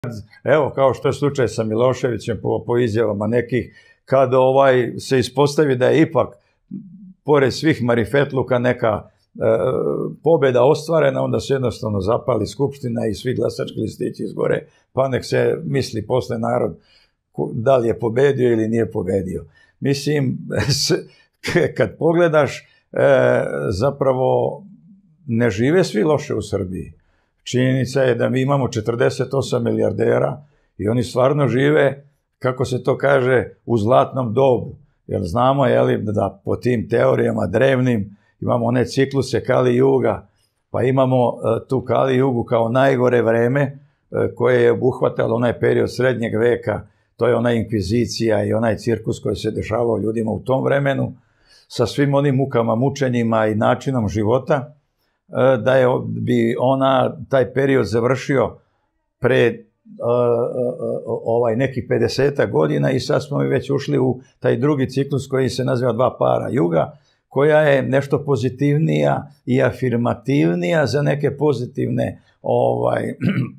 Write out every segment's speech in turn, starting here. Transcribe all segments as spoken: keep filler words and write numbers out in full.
Evo, kao što je slučaj sa Miloševićem po, po izjavama nekih, kad ovaj se ispostavi da je ipak, pored svih marifetluka, neka e, pobjeda ostvarena, onda se jednostavno zapali skupština i svi glasački listići izgore, pa nek se misli posle narod da li je pobedio ili nije pobedio. Mislim, kad pogledaš, e, zapravo ne žive svi loše u Srbiji. Činjenica je da mi imamo četrdeset osam milijardera i oni stvarno žive, kako se to kaže, u zlatnom dobu. Jer znamo, jeli, da po tim teorijama drevnim imamo one cikluse Kali Juga, pa imamo uh, tu Kali Jugu kao najgore vreme uh, koje je obuhvatalo onaj period srednjeg veka, to je ona inkvizicija i onaj cirkus koji se dešavao ljudima u tom vremenu, sa svim onim mukama, mučenjima i načinom života, da je bi ona taj period završio pre uh, ovaj nekih pedesetak godina i sad smo već ušli u taj drugi ciklus koji se naziva Dva para juga, koja je nešto pozitivnija i afirmativnija za neke pozitivne ovaj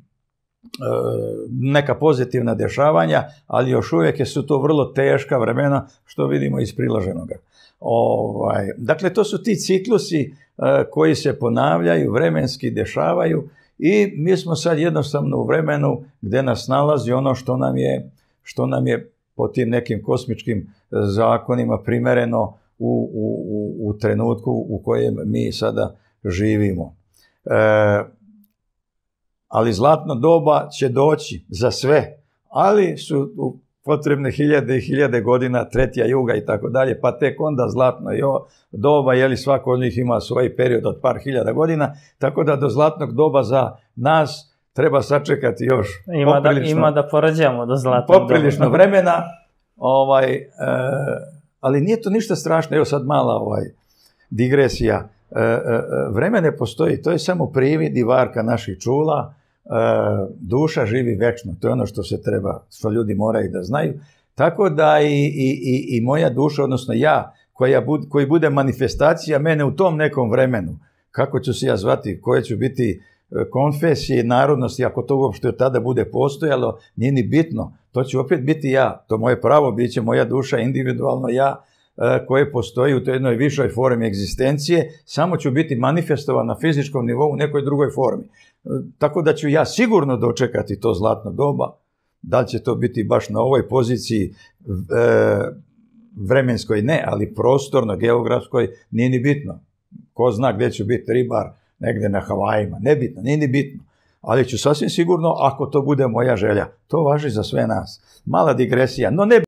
neka pozitivna dešavanja, ali još uvijek su to vrlo teška vremena, što vidimo iz priloženoga. Ovaj, dakle, to su ti ciklusi uh, koji se ponavljaju, vremenski dešavaju i mi smo sad jednostavno u vremenu gdje nas nalazi ono što nam je, što nam je po tim nekim kosmičkim zakonima primereno u, u, u, u trenutku u kojem mi sada živimo. E, ali zlatno doba će doći za sve, ali su u potrebne hiljade i hiljade godina, tretja juga i tako dalje, pa tek onda zlatno doba, jeli svako od njih ima svoj period od par hiljada godina, tako da do zlatnog doba za nas treba sačekati još ima da, ima da porađamo do zlatnog poprilično doba. vremena, ovaj, e, ali nije to ništa strašno, evo sad mala ovaj, digresija, e, e, vreme ne postoji, to je samo privid i varka naših čula. Uh, duša živi večno, to je ono što se treba, što ljudi moraju da znaju, tako da i, i, i, i moja duša, odnosno ja, koja bud, koji bude manifestacija mene u tom nekom vremenu, kako ću se ja zvati, koje ću biti konfesije, narodnosti, ako to uopšte od tada bude postojalo, nije ni bitno, to će opet biti ja, to moje pravo, bit će moja duša, individualno ja, uh, koje postoji u toj jednoj višoj formi egzistencije, samo ću biti manifestovan na fizičkom nivou u nekoj drugoj formi. Tako da ću ja sigurno dočekati to zlatno doba, da li će to biti baš na ovoj poziciji e, vremenskoj ne, ali prostorno, geografskoj, nije ni bitno. Ko zna gdje ću biti ribar, negdje na Havajima, nebitno, nije ni bitno. Ali ću sasvim sigurno, ako to bude moja želja, to važi za sve nas. Mala digresija, no ne